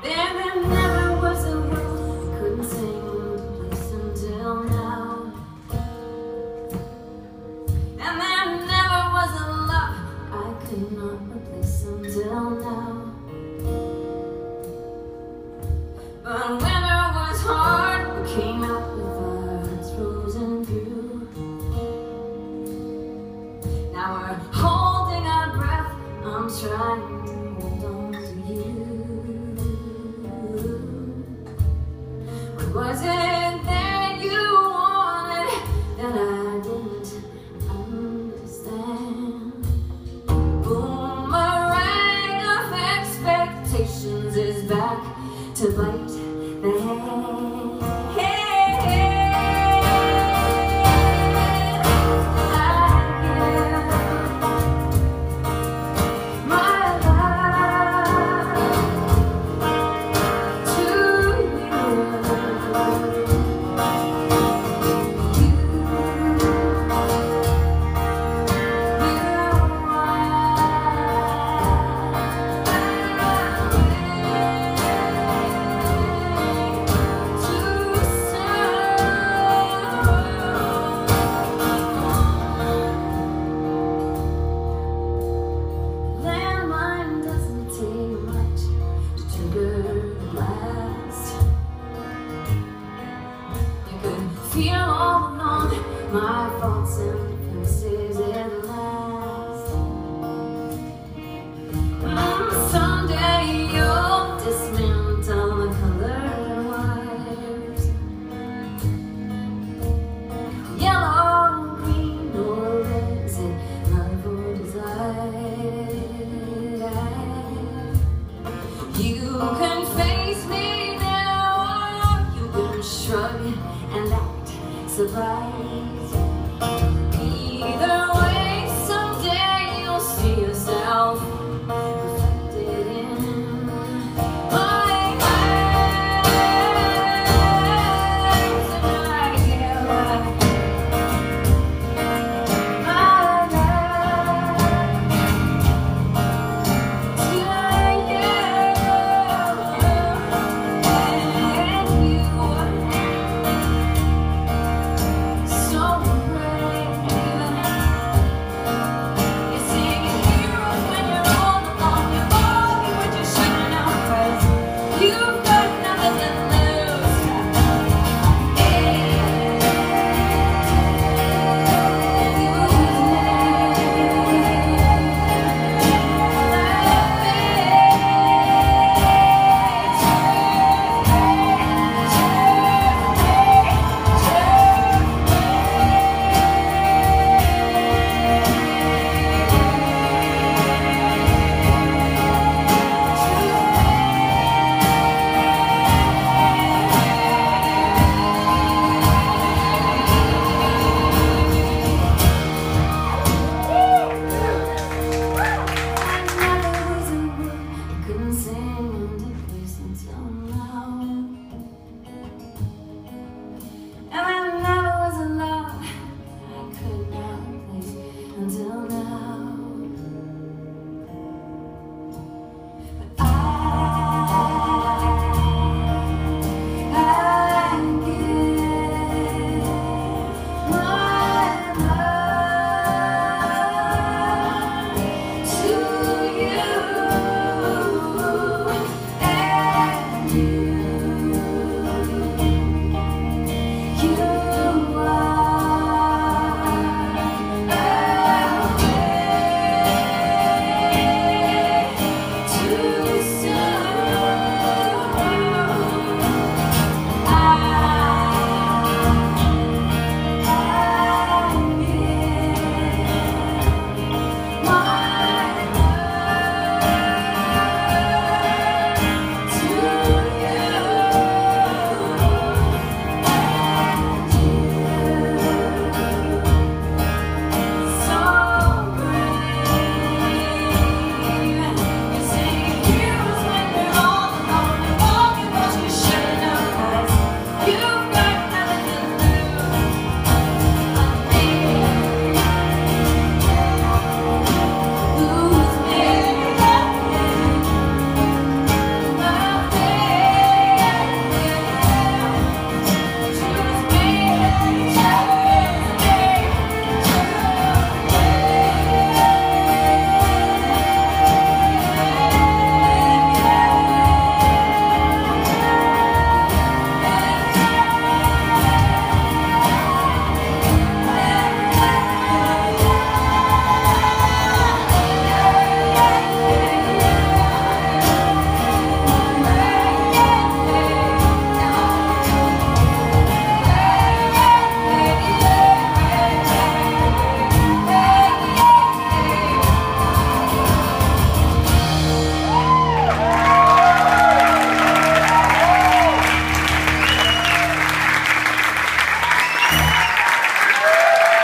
There never was a world I couldn't sing the place until now. And there never was a love I could not replace until now. But winter was hard, we came out with our hearts frozen through. Now we're holding our breath, I'm trying to hold on to you. What was it that you wanted that I didn't understand? Boomerang of expectations is back to bite the hand. Feel all along my faults and defenses at last. Someday you'll dismantle the colored wires. Yellow, green, or red, is it love or desire? You can face me now, or you can shrug and act surprised.